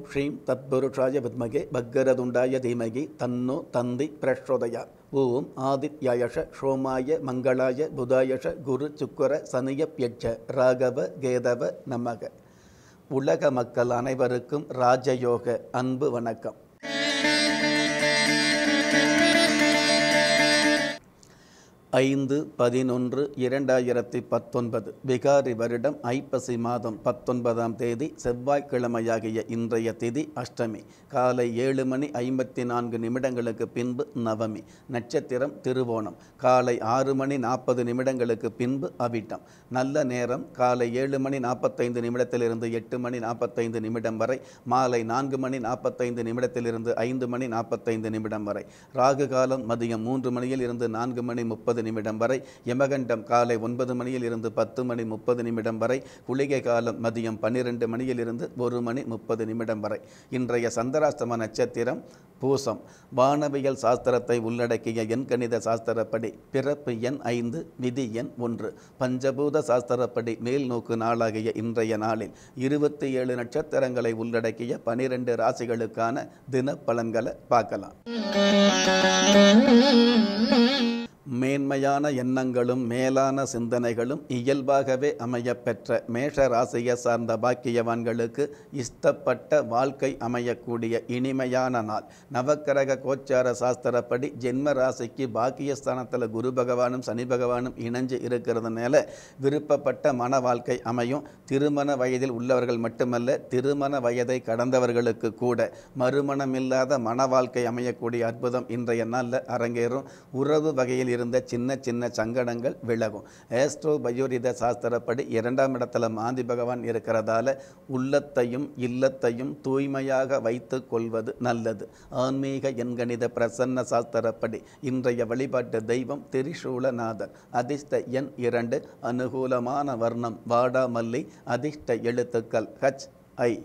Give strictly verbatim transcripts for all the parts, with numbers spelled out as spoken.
ஸ்ரீம் தத்புருஷாய வித்மகே பக்கரதுண்டாய தீமகி தன்னோ தந்தி பிரச்சோதயாத். ஓம் ஆதித்யாயஷ சோமாய மங்களாய புதாயஷ குரு சுக்கர சனியப்யட்ச ராகவ கேதவ நமக. உலக மக்கள் அனைவருக்கும் ராஜயோக அன்பு வணக்கம். ஐந்து பதினொன்று இரண்டாயிரத்தி பத்தொன்பது விகாரி வருடம் ஐப்பசி மாதம் பத்தொன்பதாம் தேதி செவ்வாய்க்கிழமையாகிய இன்றைய திதி அஷ்டமி. காலை ஏழு மணி ஐம்பத்தி நான்கு நிமிடங்களுக்கு பின்பு நவமி. நட்சத்திரம் திருவோணம். காலை ஆறு மணி நாற்பது நிமிடங்களுக்கு பின்பு அவிட்டம். நல்ல நேரம் காலை ஏழு மணி நாற்பத்தைந்து நிமிடத்திலிருந்து எட்டு மணி நாற்பத்தைந்து நிமிடம் வரை. மாலை நான்கு மணி நாற்பத்தைந்து நிமிடத்திலிருந்து ஐந்து மணி நாற்பத்தைந்து நிமிடம் வரை. ராகு காலம் மதியம் மூன்று மணியில் இருந்து நான்கு மணி முப்பது நிமிடம் வரை. யமகண்டம் காலை ஒன்பது மணியில் இருந்து பத்து மணி முப்பது நிமிடம் வரை. குளிகை காலம் மதியம் பன்னிரண்டு மணியில் இருந்து ஒரு மணி முப்பது நிமிடம் வரை. இன்றைய சந்திராஷ்டம நட்சத்திரம் பூசம். வானவியல் சாஸ்திரத்தை உள்ளடக்கிய எண்கணித சாஸ்திரப்படி பிறப்பு எண் ஐந்து, விதி எண் ஒன்று. பஞ்சபூத சாஸ்திரப்படி மேல் நோக்கு நாளாகிய இன்றைய நாளில் இருபத்தி ஏழு நட்சத்திரங்களை உள்ளடக்கிய பனிரெண்டு ராசிகளுக்கான தின பலன்களை பார்க்கலாம். மேன்மையான எண்ணங்களும் மேலான சிந்தனைகளும் இயல்பாகவே அமையப்பெற்ற மேஷ ராசியை சார்ந்த பாக்கியவான்களுக்கு இஷ்டப்பட்ட வாழ்க்கை அமையக்கூடிய இனிமையான நாள். நவக்கிரக கோச்சார சாஸ்திரப்படி ஜென்ம ராசிக்கு பாக்கியஸ்தானத்தில் குரு பகவானும் சனி பகவானும் இணைஞ்சு இருக்கிறதுனால விருப்பப்பட்ட மன வாழ்க்கை அமையும். திருமண வயதில் உள்ளவர்கள் மட்டுமல்ல, திருமண வயதை கடந்தவர்களுக்கு கூட மறுமணமில்லாத மன வாழ்க்கை அமையக்கூடிய அற்புதம் இன்றைய நாளில் அரங்கேறும். உறவு வகையில் இருந்த சின்ன சின்ன சங்கடங்கள் விலகும். ஆஸ்ட்ரோ பயோரித சாஸ்திரப்படி இரண்டாம் இடத்துல மாந்தி பகவான் இருக்கிறதால உள்ளத்தையும் இல்லத்தையும் தூய்மையாக வைத்து கொள்வது நல்லது. ஆன்மீக எண்கணித பிரசன்ன சாஸ்திரப்படி இன்றைய வழிபாட்டு தெய்வம் திரிசூலநாதர். அதிர்ஷ்ட எண் இரண்டு. அனுகூலமான வர்ணம் வாடாமல்லி. அதிர்ஷ்ட எழுத்துக்கள் ஹச் ஐ.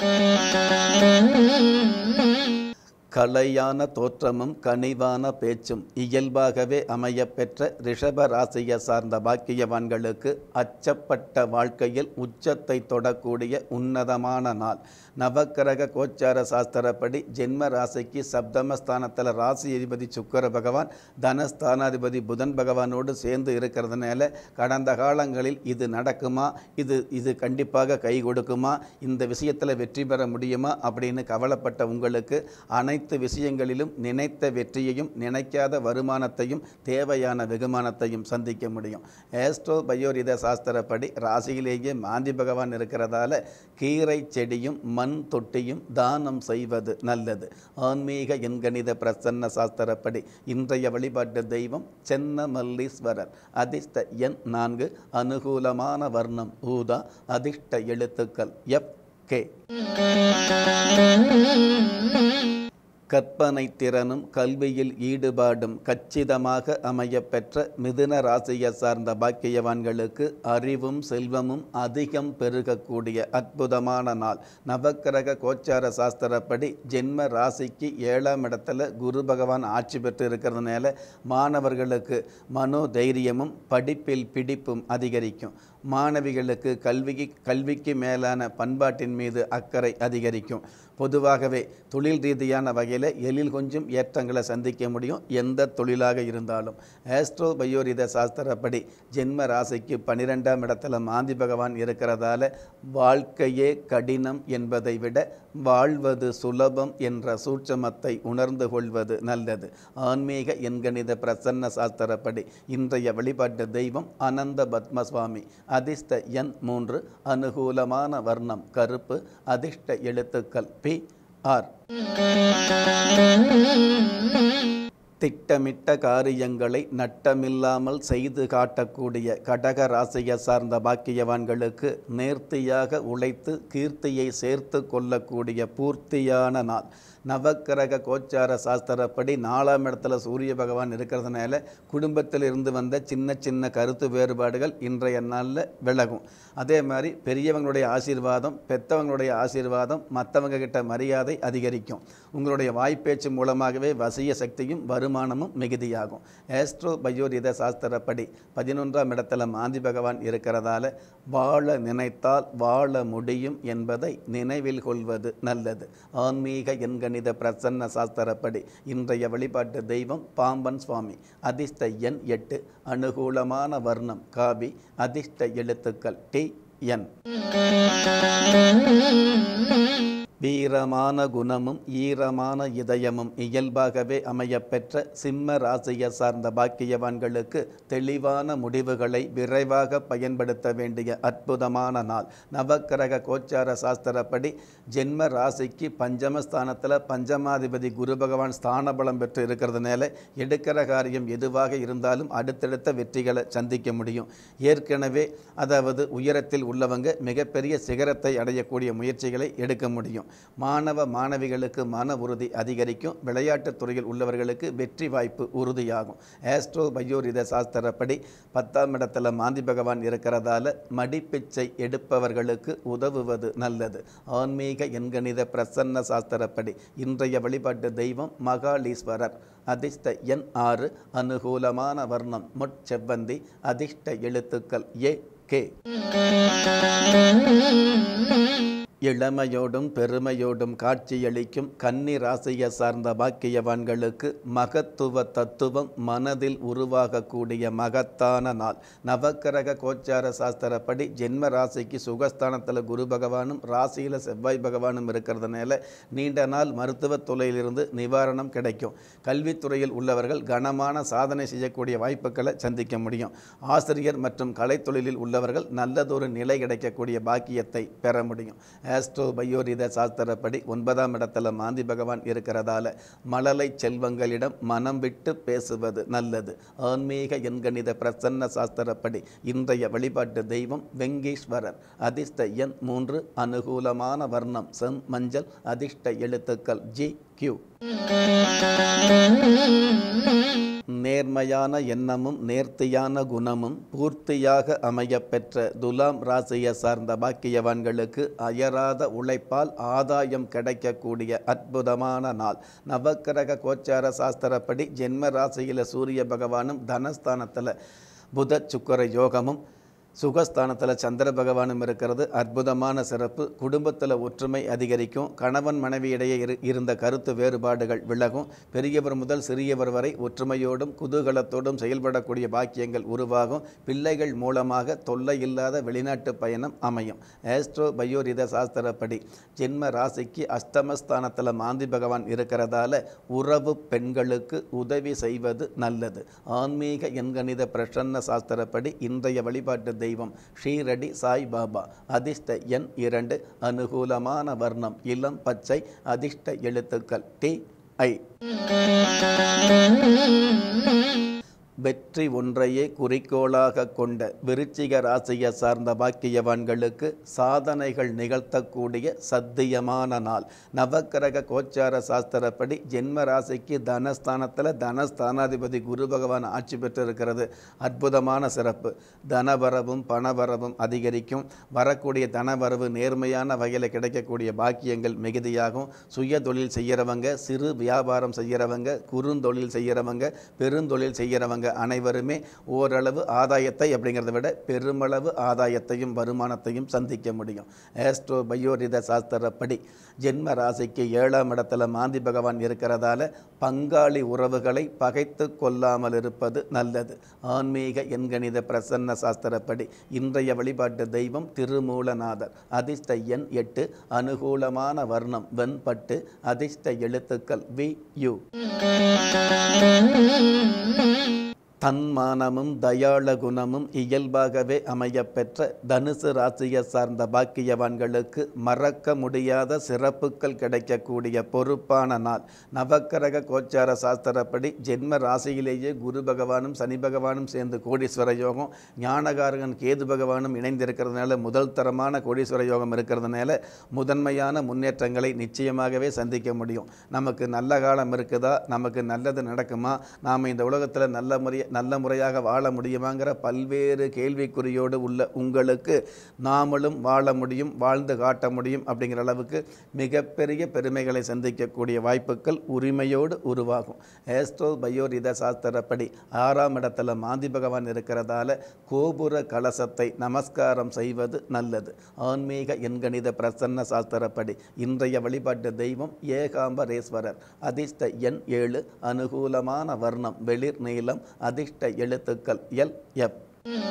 கலையான தோற்றமும் கனிவான பேச்சும் இயல்பாகவே அமையப்பெற்ற ரிஷப ராசியை சார்ந்த பாக்கியவான்களுக்கு அச்சப்பட்ட வாழ்க்கையில் உச்சத்தை தொடக்கூடிய உன்னதமான நாள். நவக்கிரக கோச்சார சாஸ்திரப்படி ஜென்ம ராசிக்கு சப்தமஸ்தானத்தில் ராசி அதிபதி சுக்கர பகவான் தனஸ்தானாதிபதி புதன் பகவானோடு சேர்ந்து இருக்கிறதுனால கடந்த காலங்களில் இது நடக்குமா, இது இது கண்டிப்பாக கை கொடுக்குமா, இந்த விஷயத்தில் வெற்றி பெற முடியுமா அப்படின்னு கவலைப்பட்ட உங்களுக்கு அனைத்து அனைத்து விஷயங்களிலும் நினைத்த வெற்றியையும் நினைக்காத வருமானத்தையும் தேவையான வெகுமானத்தையும் சந்திக்க முடியும். ஆஸ்ட்ரோ பயோரித சாஸ்திரப்படி ராசியிலேயே மாந்தி பகவான் இருக்கிறதால கீரை செடியும் மண் தொட்டியும் தானம் செய்வது நல்லது. ஆன்மீக எண்கணித பிரசன்ன சாஸ்திரப்படி இன்றைய வழிபாட்டு தெய்வம் சென்னமல்லீஸ்வரர். அதிர்ஷ்ட எண் நான்கு. அனுகூலமான வர்ணம் ஊதா. அதிர்ஷ்ட எழுத்துக்கள் எஃப் கே. கற்பனை திறனும் கல்வியில் ஈடுபாடும் கச்சிதமாக அமையப்பெற்ற மிதுன ராசியை சார்ந்த பாக்கியவான்களுக்கு அறிவும் செல்வமும் அதிகம் பெருகக்கூடிய அற்புதமான நாள். நவக்கிரக கோச்சார சாஸ்திரப்படி ஜென்ம ராசிக்கு ஏழாம் இடத்துல குரு பகவான் ஆட்சி பெற்று இருக்கிறதுனால மாணவர்களுக்கு மனோதைரியமும் படிப்பில் பிடிப்பும் அதிகரிக்கும். மாணவிகளுக்கு கல்விக்கு கல்விக்கு மேலான பண்பாட்டின் மீது அக்கறை அதிகரிக்கும். பொதுவாகவே தொழில் ரீதியான வகையில் எழில் கொஞ்சம் ஏற்றங்களை சந்திக்க முடியும், எந்த தொழிலாக இருந்தாலும். ஆஸ்ட்ரோ பயோரித சாஸ்திரப்படி ஜென்ம ராசிக்கு பன்னிரெண்டாம் இடத்துல மாந்தி பகவான் இருக்கிறதால வாழ்க்கையே கடினம் என்பதை விட வாழ்வது சுலபம் என்ற சூட்சமத்தை உணர்ந்து கொள்வது நல்லது. ஆன்மீக எண்கணித பிரசன்ன சாஸ்திரப்படி இன்றைய வழிபாட்டு தெய்வம் அனந்த பத்மசுவாமி. அதிர்ஷ்ட எண் மூன்று. அனுகூலமான வர்ணம் கருப்பு. அதிர்ஷ்ட எழுத்துக்கள் பி ஆர். திட்டமிட்ட காரியங்களை நட்டமில்லாமல் செய்து காட்டக்கூடிய கடக ராசியை சார்ந்த பாக்கியவான்களுக்கு நேர்த்தியாக உழைத்து கீர்த்தியை சேர்த்து கொள்ளக்கூடிய பூர்த்தியான நாள். நவக்கிரக கோச்சார சாஸ்திரப்படி நாலாம் இடத்துல சூரிய பகவான் இருக்கிறதுனால குடும்பத்தில் இருந்து வந்த சின்ன சின்ன கருத்து வேறுபாடுகள் இன்றைய நாளில் விலகும். அதே மாதிரி பெரியவங்களுடைய ஆசீர்வாதம், பெற்றவங்களுடைய ஆசீர்வாதம், மற்றவங்க கிட்ட மரியாதை அதிகரிக்கும். உங்களுடைய வாய்ப்பேச்சு மூலமாகவே வசிய சக்தியும் வருமானமும் மிகுதியாகும். ஆஸ்ட்ரோ பயோரித சாஸ்திரப்படி பதினொன்றாம் இடத்துல மாந்தி பகவான் இருக்கிறதால வாழ நினைத்தால் வாழ முடியும் என்பதை நினைவில் கொள்வது நல்லது. ஆன்மீக எண்கணித பிரசன்ன சாஸ்திரப்படி இன்றைய வழிபாட்டு தெய்வம் பாம்பன் சுவாமி. அதிர்ஷ்ட எண் எட்டு. அனுகூலமான வர்ணம் காவி. அதிர்ஷ்ட எழுத்துக்கள் டி என். வீரமான குணமும் ஈரமான இதயமும் இயல்பாகவே அமையப்பெற்ற சிம்ம ராசியை சார்ந்த பாக்கியவான்களுக்கு தெளிவான முடிவுகளை விரைவாக பயன்படுத்த வேண்டிய அற்புதமான நாள். நவக்கிரக கோச்சார சாஸ்திரப்படி ஜென்ம ராசிக்கு பஞ்சமஸ்தானத்தில் பஞ்சமாதிபதி குரு பகவான் ஸ்தான பலம் பெற்று இருக்கிறதுனால எடுக்கிற காரியம் எதுவாக இருந்தாலும் அடுத்தடுத்த வெற்றிகளை சந்திக்க முடியும். ஏற்கனவே அதாவது உயரத்தில் உள்ளவங்க மிகப்பெரிய சிகரத்தை அடையக்கூடிய முயற்சிகளை எடுக்க முடியும். மாணவ மாணவிகளுக்கு மன உறுதி அதிகரிக்கும். விளையாட்டுத் துறையில் உள்ளவர்களுக்கு வெற்றி வாய்ப்பு உறுதியாகும். ஆஸ்ட்ரோ பயோரித சாஸ்திரப்படி பத்தாம் இடத்துல மாந்தி பகவான் இருக்கிறதால மடிப்பிச்சை எடுப்பவர்களுக்கு உதவுவது நல்லது. ஆன்மீக எண்கணித பிரசன்ன சாஸ்திரப்படி இன்றைய வழிபாட்டு தெய்வம் மகாலீஸ்வரர். அதிர்ஷ்ட எண் ஆறு. அனுகூலமான வர்ணம் முட்செவ்வந்தி. அதிர்ஷ்ட எழுத்துக்கள் ஏ கே. இளமையோடும் பெருமையோடும் காட்சியளிக்கும் கன்னி ராசியை சார்ந்த பாக்கியவான்களுக்கு மகத்துவ தத்துவம் மனதில் உருவாகக்கூடிய மகத்தான நாள். நவக்கிரக கோச்சார சாஸ்திரப்படி ஜென்ம ராசிக்கு சுகஸ்தானத்தில் குரு பகவானும் ராசியில் செவ்வாய் பகவானும் இருக்கிறதுனால நீண்ட நாள் மருத்துவ துறையிலிருந்து நிவாரணம் கிடைக்கும். கல்வித்துறையில் உள்ளவர்கள் கனமான சாதனை செய்யக்கூடிய வாய்ப்புகளை சந்திக்க முடியும். ஆசிரியர் மற்றும் கலைத்தொழிலில் உள்ளவர்கள் நல்லதொரு நிலை கிடைக்கக்கூடிய பாக்கியத்தை பெற முடியும். ஆஸ்ட்ரோ பயோரித சாஸ்திரப்படி ஒன்பதாம் இடத்துல மாந்தி பகவான் இருக்கிறதால மழலை செல்வங்களிடம் மனம் விட்டு பேசுவது நல்லது. ஆன்மீக எண்கணித பிரசன்ன சாஸ்திரப்படி இன்றைய வழிபாட்டு தெய்வம் வெங்கீஸ்வரர். அதிர்ஷ்ட எண் மூன்று. அனுகூலமான வர்ணம் செம் மஞ்சள். அதிர்ஷ்ட எழுத்துக்கள் ஜி கியூ. நேர்மையான எண்ணமும் நேர்த்தியான குணமும் பூர்த்தியாக அமையப்பெற்ற துலாம் ராசியை சார்ந்த பாக்கியவான்களுக்கு அயராத உழைப்பால் ஆதாயம் கிடைக்கக்கூடிய அற்புதமான நாள். நவக்கிரக கோச்சார சாஸ்திரப்படி ஜென்ம ராசியில் சூரிய பகவானும் தனஸ்தானத்தில் புத சுக்கர யோகமும் சுகஸ்தானத்தில் சந்திர பகவானும் இருக்கிறது அற்புதமான சிறப்பு. குடும்பத்தில் ஒற்றுமை அதிகரிக்கும். கணவன் மனைவியிடையே இரு இருந்த கருத்து வேறுபாடுகள் விலகும். பெரியவர் முதல் சிறியவர் வரை ஒற்றுமையோடும் குதூகலத்தோடும் செயல்படக்கூடிய பாக்கியங்கள் உருவாகும். பிள்ளைகள் மூலமாக தொல்லை இல்லாத வெளிநாட்டு பயணம் அமையும். ஆஸ்ட்ரோ பயோரித சாஸ்திரப்படி ஜென்ம ராசிக்கு அஷ்டமஸ்தானத்தில் மாந்தி பகவான் இருக்கிறதால உறவு பெண்களுக்கு உதவி செய்வது நல்லது. ஆன்மீக எண்கணித பிரசன்ன சாஸ்திரப்படி இன்றைய வழிபாட்டு தெய்வம் ஸ்ரீரடி சாய் பாபா. அதிர்ஷ்ட எண் இரண்டு. அனுகூலமான வர்ணம் இளம் பச்சை. அதிர்ஷ்ட எழுத்துக்கள் டி ஐ. வெற்றி ஒன்றையே குறிக்கோளாக கொண்ட விருச்சிக ராசியை சார்ந்த பாக்கியவான்களுக்கு சாதனைகள் நிகழ்த்தக்கூடிய சத்தியமான நாள். நவக்கிரக கோச்சார சாஸ்திரப்படி ஜென்ம ராசிக்கு தனஸ்தானத்தில் தனஸ்தானாதிபதி குரு பகவான் ஆட்சி பெற்றிருக்கிறது அற்புதமான சிறப்பு. தனவரவும் பணவரவும் அதிகரிக்கும். வரக்கூடிய தனவரவு நேர்மையான வகையில் கிடைக்கக்கூடிய பாக்கியங்கள் மிகுதியாகும். சுய தொழில் செய்கிறவங்க, சிறு வியாபாரம் செய்கிறவங்க, குறுந்தொழில் செய்கிறவங்க, பெருந்தொழில் செய்கிறவங்க அனைவருமே ஓரளவு ஆதாயத்தை அப்படிங்கிறத விட பெருமளவு ஆதாயத்தையும் வருமானத்தையும் சந்திக்க முடியும். ஆஸ்ட்ரோ பயோரித சாஸ்திரப்படி ஜென்ம ராசிக்கு ஏழாம் இடத்துல மாந்தி பகவான் இருக்கிறதால பங்காளி உறவுகளை பகைத்து கொள்ளாமல் இருப்பது நல்லது. ஆன்மீக எண்கணித பிரசன்ன சாஸ்திரப்படி இன்றைய வழிபாட்டு தெய்வம் திருமூலநாதர். அதிர்ஷ்ட எண் எட்டு. அனுகூலமான வர்ணம் வெண்பட்டு. அதிர்ஷ்ட எழுத்துக்கள் வி யு. தன்மானமும் தயாள குணமும் இயல்பாகவே அமையப்பெற்ற தனுசு ராசியை சார்ந்த பாக்கியவான்களுக்கு மறக்க முடியாத சிறப்புகள் கிடைக்கக்கூடிய பொறுப்பான நாள். நவக்கிரக கோச்சார சாஸ்திரப்படி ஜென்ம ராசியிலேயே குரு பகவானும் சனி பகவானும் சேர்ந்து கோடீஸ்வர யோகம், ஞானகாரகன் கேது பகவானும் இணைந்திருக்கிறதுனால முதல் தரமான கோடீஸ்வர யோகம் இருக்கிறதுனால முதன்மையான முன்னேற்றங்களை நிச்சயமாகவே சந்திக்க முடியும். நமக்கு நல்ல காலம் இருக்குதா, நமக்கு நல்லது நடக்குமா, நாம் இந்த உலகத்தில் நல்ல முறைய நல்ல முறையாக வாழ முடியுமாங்கிற பல்வேறு கேள்விக்குறியோடு உள்ள உங்களுக்கு நாமளும் வாழ முடியும், வாழ்ந்து காட்ட முடியும் அப்படிங்கிற அளவுக்கு மிகப்பெரிய பெருமைகளை சந்திக்கக்கூடிய வாய்ப்புகள் உரிமையோடு உருவாகும். ஆஸ்ட்ரோ பயோரித சாஸ்திரப்படி ஆறாம் இடத்துல மாந்தி பகவான் இருக்கிறதால கோபுர கலசத்தை நமஸ்காரம் செய்வது நல்லது. ஆன்மீக எண்கணித பிரசன்ன சாஸ்திரப்படி இன்றைய வழிபாட்டு தெய்வம் ஏகாம்பரேஸ்வரர். அதிர்ஷ்ட எண் ஏழு. அனுகூலமான வர்ணம் வெளிர் நீலம். அதிர்ஷ்ட எழுத்துக்கள் எல் எப்.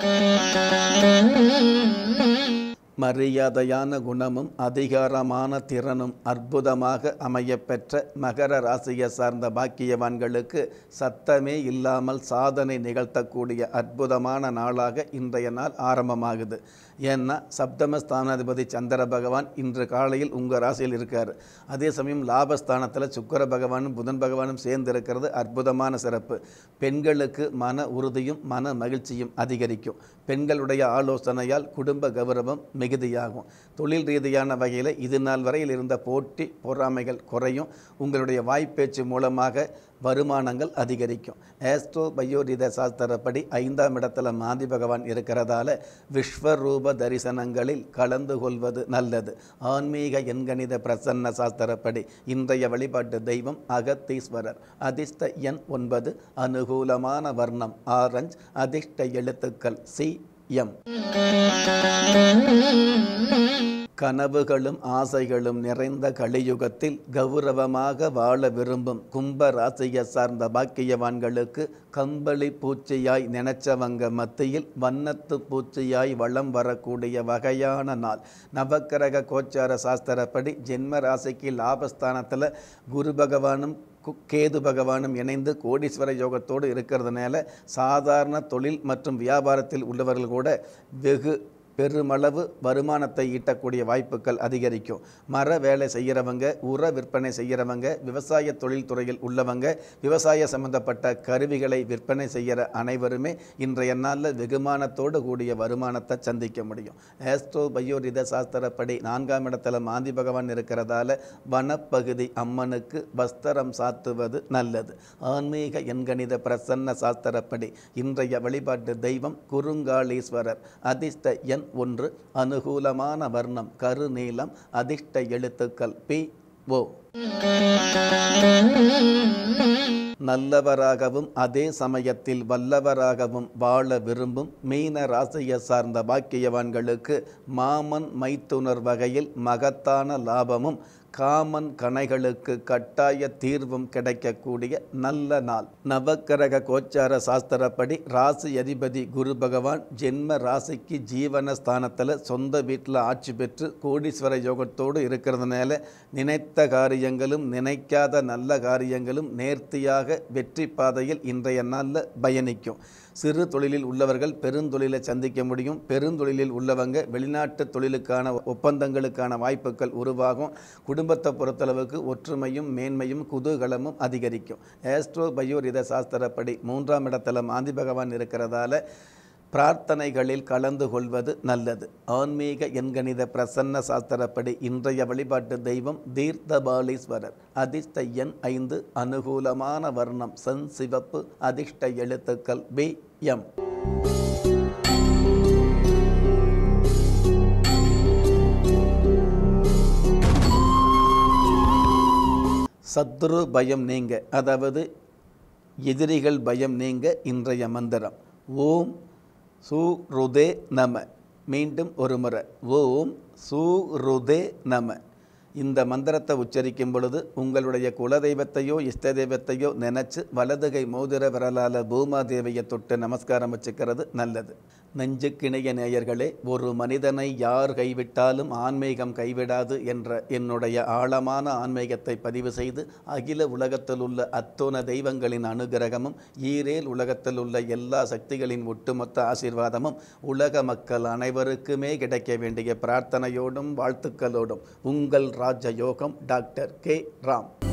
மரியாதையான குணமும் அதிகாரமான திறனும் அற்புதமாக அமையப்பெற்ற மகர ராசியை சார்ந்த பாக்கியவான்களுக்கு சத்தமே இல்லாமல் சாதனை நிகழ்த்தக்கூடிய அற்புதமான நாளாக இன்றைய நாள் ஆரம்பமாகுது. ஏன்னா சப்தமஸ்தானாதிபதி சந்திர பகவான் இன்று காலையில் உங்கள் ராசியில் இருக்கார். அதே சமயம் லாபஸ்தானத்தில் சுக்கிர பகவானும் புதன் பகவானும் சேர்ந்து இருக்கிறது அற்புதமான சிறப்பு. பெண்களுக்கு மன உறுதியும் மன மகிழ்ச்சியும் அதிகரிக்கும். பெண்களுடைய ஆலோசனையால் குடும்ப கௌரவம் மிகுதியாகும். தொழில் ரீதியான வகையில் இது நாள் வரையில் இருந்த போட்டி பொறாமைகள் குறையும். உங்களுடைய வாய்ப்பேச்சு மூலமாக வருமானங்கள் அதிகரிக்கும். ஆஸ்ட்ரோ பயோரித சாஸ்திரப்படி ஐந்தாம் இடத்துல மாந்தி பகவான் இருக்கிறதால விஸ்வரூப தரிசனங்களில் கலந்து கொள்வது நல்லது. ஆன்மீக எண்கணித பிரசன்ன சாஸ்திரப்படி இன்றைய வழிபாட்டு தெய்வம் அகத்தீஸ்வரர். அதிர்ஷ்ட எண் ஒன்பது. அனுகூலமான வர்ணம் ஆரஞ்சு. அதிர்ஷ்ட எழுத்துக்கள் சி எம். கனவுகளும் ஆசைகளும் நிறைந்த கலியுகத்தில் கௌரவமாக வாழ விரும்பும் கும்ப ராசியை சார்ந்த பாக்கியவான்களுக்கு கம்பளி பூச்சியாய் நினைச்சவங்க மத்தியில் வண்ணத்து பூச்சியாய் வளம் வரக்கூடிய வகையான நாள். நவக்கிரக கோச்சார சாஸ்திரப்படி ஜென்ம ராசிக்கு லாபஸ்தானத்தில் குரு பகவானும் கேது பகவானும் இணைந்து கோடீஸ்வர யோகத்தோடு இருக்கிறதுனால சாதாரண தொழில் மற்றும் வியாபாரத்தில் உள்ளவர்கள் கூட வெகு பெருமளவு வருமானத்தை ஈட்டக்கூடிய வாய்ப்புகள் அதிகரிக்கும். மர வேலை செய்கிறவங்க, உர விற்பனை செய்கிறவங்க, விவசாய தொழில் துறையில் உள்ளவங்க, விவசாய சம்பந்தப்பட்ட கருவிகளை விற்பனை செய்கிற அனைவருமே இன்றைய நாளில் வெகுமானத்தோடு கூடிய வருமானத்தை சந்திக்க முடியும். ஆஸ்ட்ரோ பயோரித சாஸ்திரப்படி நான்காம் இடத்துல மாந்தி பகவான் இருக்கிறதால வனப்பகுதி அம்மனுக்கு வஸ்திரம் சாத்துவது நல்லது. ஆன்மீக எண்கணித பிரசன்ன சாஸ்திரப்படி இன்றைய வழிபாட்டு தெய்வம் குறுங்காளீஸ்வரர். அதிர்ஷ்ட எண் ஒன்று. அனுகூலமான வர்ணம் கருநீலம். அதிர்ஷ்ட எழுத்துக்கள் பி ஓ. நல்லவராகவும் அதே சமயத்தில் வல்லவராகவும் வாழ விரும்பும் மீன ராசியை சார்ந்த பாக்கியவான்களுக்கு மாமன் மைத்துனர் வகையில் மகத்தான லாபமும் காமன் கணைகளுக்கு கட்டாய தீர்வும் கிடைக்கக்கூடிய நல்ல நாள். நவக்கிரக கோச்சார சாஸ்திரப்படி ராசி அதிபதி குரு பகவான் ஜென்ம ராசிக்கு ஜீவன ஸ்தானத்தில் சொந்த வீட்டில் ஆட்சி பெற்று கோடீஸ்வர யோகத்தோடு இருக்கிறதுனால நினைத்த காரியங்களும் நினைக்காத நல்ல காரியங்களும் நேர்த்தியாக வெற்றி பாதையில் இன்றைய நாளில் பயணிக்கும். சிறு தொழிலில் உள்ளவர்கள் பெருந்தொழிலை சந்திக்க முடியும். பெருந்தொழிலில் உள்ளவங்க வெளிநாட்டு தொழிலுக்கான ஒப்பந்தங்களுக்கான வாய்ப்புகள் உருவாகும். குடும்பத்தை பொறுத்தளவுக்கு ஒற்றுமையும் மேன்மையும் குதூகலமும் அதிகரிக்கும். ஆஸ்ட்ரோ பயோரித சாஸ்திரப்படி மூன்றாம் இடத்துல மாந்தி பகவான் இருக்கிறதால பிரார்த்தனைகளில் கலந்து கொள்வது நல்லது. ஆன்மீக எண்கணித பிரசன்ன சாஸ்திரப்படி இன்றைய வழிபாட்டு தெய்வம் தீர்த்தபாலீஸ்வரர். அதிர்ஷ்ட எண் ஐந்து. அனுகூலமான வர்ணம் சென் சிவப்பு. அதிர்ஷ்ட எழுத்துக்கள் பி எம். சத்ரு பயம் நீங்க, அதாவது எதிரிகள் பயம் நீங்க இன்றைய மந்திரம் ஓம் சூருதே நம. மீண்டும் ஒரு முறை ஓம் சூருதே நம. இந்த மந்திரத்தை உச்சரிக்கும் பொழுது உங்களுடைய குலதெய்வத்தையோ இஷ்ட தெய்வத்தையோ நினைச்சு வலதுகை மோதிர விரலால பூமாதேவியை தொட்டு நமஸ்காரம் வச்சுக்கிறது நல்லது. நெஞ்சுக்கிணைய நேயர்களே, ஒரு மனிதனை யார் கைவிட்டாலும் ஆன்மீகம் கைவிடாது என்ற என்னுடைய ஆழமான ஆன்மீகத்தை பதிவு செய்து அகில உலகத்தில் உள்ள அத்தோன தெய்வங்களின் அனுகிரகமும் ஈரேல் உலகத்தில் உள்ள எல்லா சக்திகளின் ஒட்டுமொத்த ஆசீர்வாதமும் உலக மக்கள் அனைவருக்குமே கிடைக்க வேண்டிய பிரார்த்தனையோடும் வாழ்த்துக்களோடும் உங்கள் ராஜயோகம் டாக்டர் கே ராம்.